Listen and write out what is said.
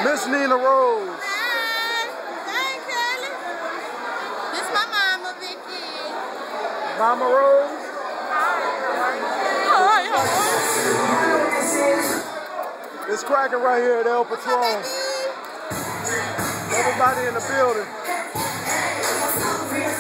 Miss Nina Rose. Hey, Kelly. This my mama, Vicky. Mama Rose. Hi. It's cracking right here at El Patron. Everybody in the building.